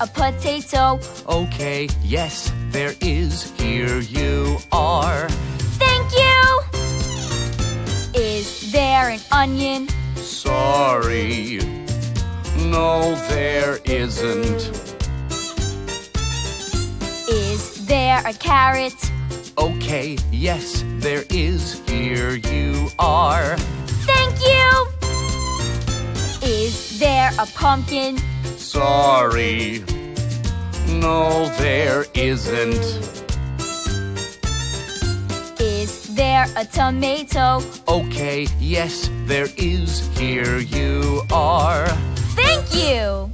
a potato? Okay, yes, there is. Here you are. Thank you! Is there an onion? Sorry. No, there isn't. Is there a carrot? Okay, yes, there is. Here you are. Thank you! Is there a pumpkin? Sorry. No, there isn't. Is there a tomato? Okay, yes, there is. Here you are. Thank you!